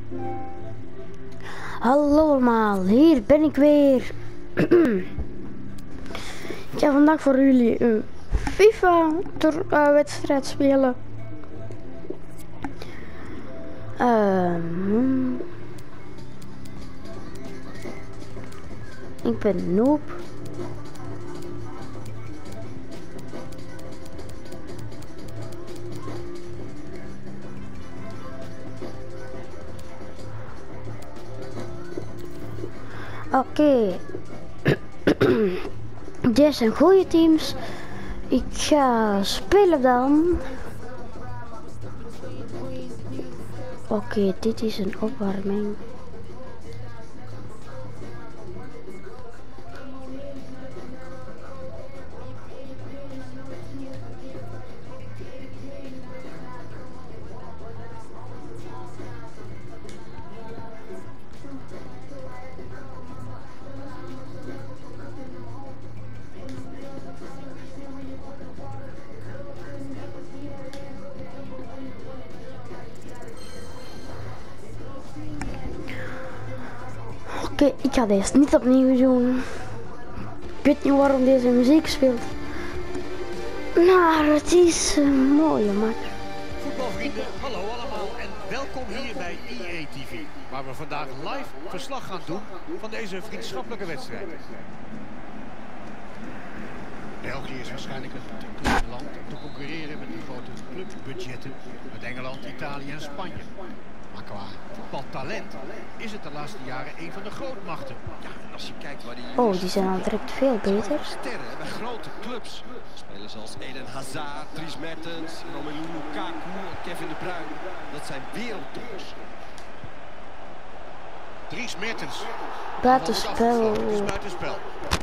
Hallo allemaal, hier ben ik weer. Ik ga vandaag voor jullie een FIFA-wedstrijd spelen. Ik ben noob. Oké. Dit zijn goede teams. Ik ga spelen dan. Oké, dit is een opwarming. Oké, ik ga deze niet opnieuw doen. Ik weet niet waarom deze muziek speelt. Maar het is een mooie match. Voetbalvrienden, hallo allemaal en welkom hier bij EA TV. Waar we vandaag live verslag gaan doen van deze vriendschappelijke wedstrijd. België is waarschijnlijk een te klein land om te concurreren met de grote clubbudgetten met Engeland, Italië en Spanje. Maar qua voetbaltalent is het de laatste jaren een van de grootmachten. Ja, en als je kijkt waar die jongens... Oh, die zijn al direct veel beter. Sterren bij grote clubs. Spelers als Eden Hazard, Dries Mertens, Romelu Lukaku en Kevin De Bruyne. Dat zijn wereldtoppers. Dries Mertens. Buitenspel. Het is buitenspel.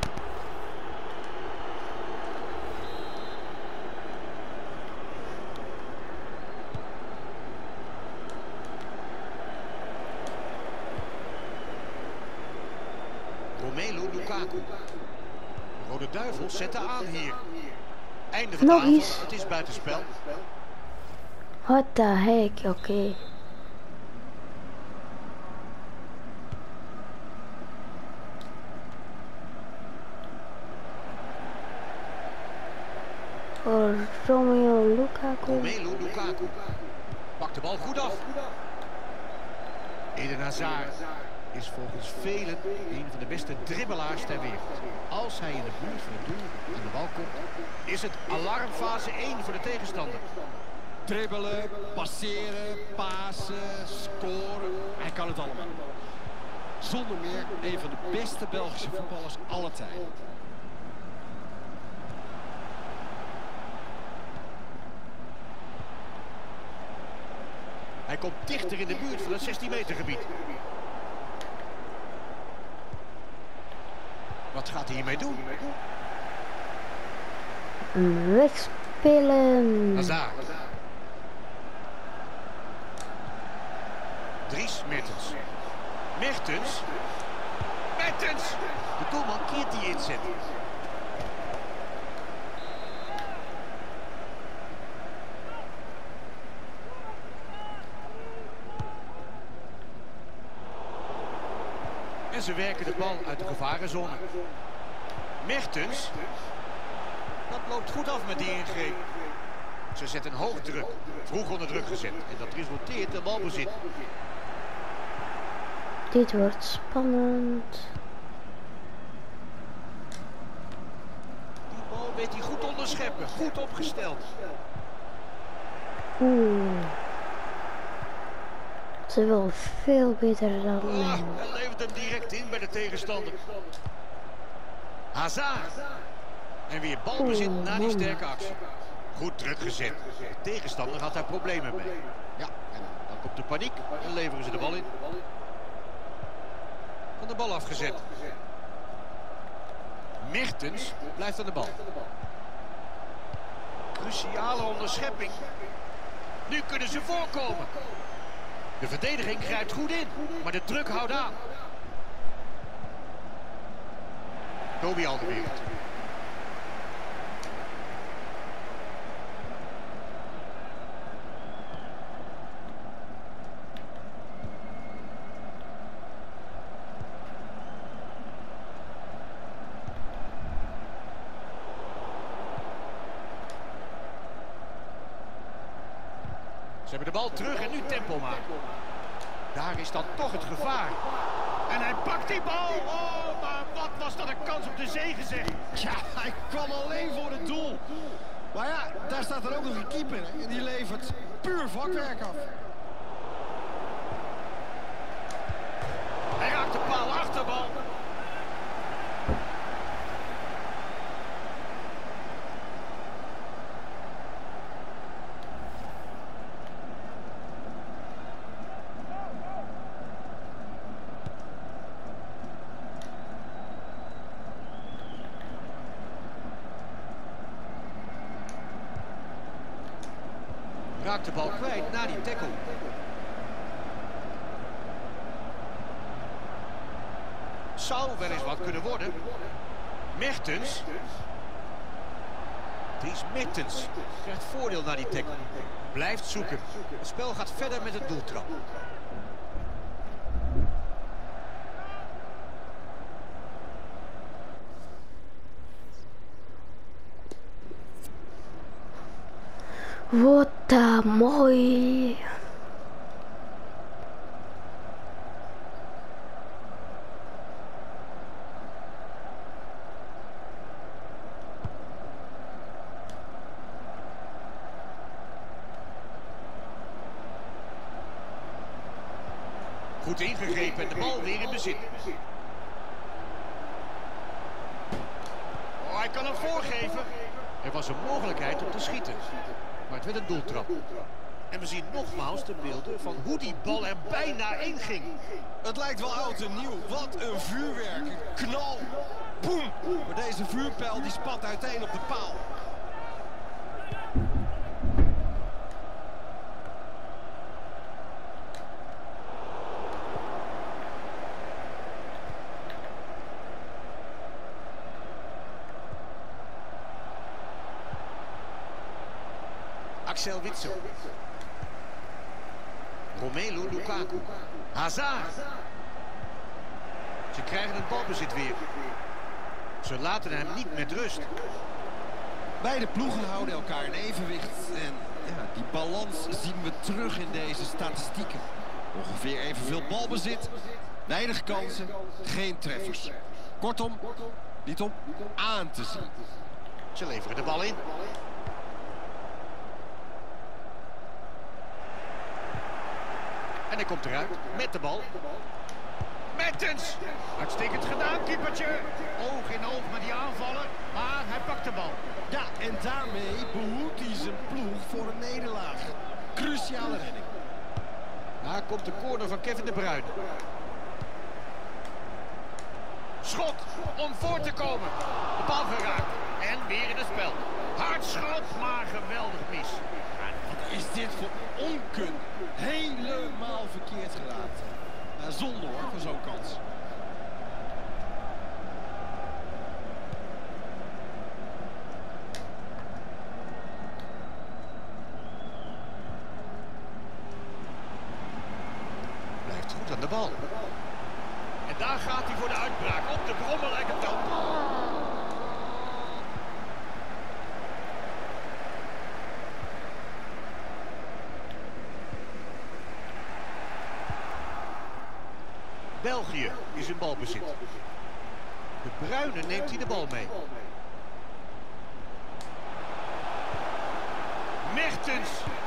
Romelu Lukaku. De Rode Duivels zetten aan hier. Einde van de Nog aanval. eens. Het is buitenspel. What the heck, oké. Voor Romelu Lukaku. Romelu Lukaku. Pakt de bal goed af. Eden Hazard is volgens velen een van de beste dribbelaars ter wereld. Als hij in de buurt van het doel aan de bal komt, is het alarmfase 1 voor de tegenstander. Dribbelen, passeren, pasen, scoren. Hij kan het allemaal. Zonder meer een van de beste Belgische voetballers aller tijden. Hij komt dichter in de buurt van het 16 meter gebied. Wat gaat hij hiermee doen? Wegspelen. Hazard. Dries Mertens. Mertens. Mertens! De doelman keert die inzet. En ze werken de bal uit de gevarenzone. Mertens. Dat loopt goed af met die ingreep. Ze zetten hoog druk. Vroeg onder druk gezet. En dat resulteert in balbezit. Dit wordt spannend. Die bal weet hij goed onderscheppen. Goed opgesteld. Ze wil veel beter dan mij. Hij levert hem direct in bij de tegenstander. Hazard. En weer balbezit na die sterke actie. Goed druk gezet. De tegenstander had daar problemen mee. Ja, en dan komt de paniek en leveren ze de bal in. Van de bal afgezet. Mertens blijft aan de bal. Cruciale onderschepping. Nu kunnen ze voorkomen. De verdediging grijpt goed in, maar de druk houdt aan. Toby Alderweireld. De bal terug en nu tempo maken. Daar is dan toch het gevaar. En hij pakt die bal. Oh, maar wat was dat een kans op de zege, zeg. Ja, hij kwam alleen voor het doel. Maar ja, daar staat er ook nog een keeper. En die levert puur vakwerk af. Hij raakt de paal, achterbal. Raakt de bal kwijt na die tackle. Zou wel eens wat kunnen worden. Mertens. Dries Mertens krijgt voordeel na die tackle. Blijft zoeken. Het spel gaat verder met het doeltrap. Wat mooi. Goed ingegrepen en de bal weer in bezit. Oh, hij kan hem voorgeven. Er was een mogelijkheid om te schieten. Maar het werd een doeltrap. En we zien nogmaals de beelden van hoe die bal er bijna in ging. Het lijkt wel oud en nieuw. Wat een vuurwerk. Een knal. Boem. Maar deze vuurpijl die spat uiteen op de paal. Axel Witsel. Romelu Lukaku. Hazard. Ze krijgen het balbezit weer. Ze laten hem niet met rust. Beide ploegen houden elkaar in evenwicht. En ja, die balans zien we terug in deze statistieken. Ongeveer evenveel balbezit. Weinig kansen. Geen treffers. Kortom, niet om aan te zien. Ze leveren de bal in. En hij komt eruit met de bal. Mertens! Uitstekend gedaan, keepertje. Oog in oog met die aanvaller, maar hij pakt de bal. Ja, en daarmee behoedt hij zijn ploeg voor een nederlaag. Cruciale redding. Daar komt de corner van Kevin De Bruyne. Schot om voor te komen. De bal geraakt en weer in het spel. Hard schot, maar geweldig mis. Wat is dit voor onkunde? Helemaal verkeerd geraakt. Zonde hoor, voor zo'n kans. Blijft goed aan de bal. En daar gaat hij voor de uitbraak. Op de brommel lijkt het dan. België is in balbezit. De Bruyne neemt hij de bal mee. Mertens.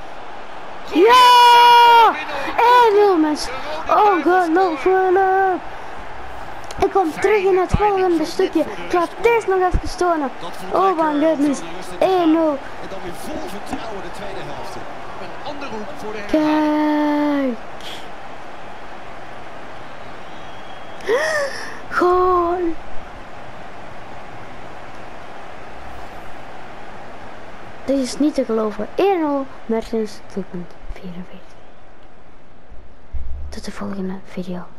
Ja! 1-0 mensen. Ongelooflijk. Ik kom terug in het volgende stukje. Ik ga eerst nog even stonen. Oh my goodness. 1-0. En dan weer vol vertrouwen de tweede helft. Een andere hoek voor de herhaling. Kijk. Goal. Dit is niet te geloven. 1-0 Mertens doelpunt 44. Tot de volgende video.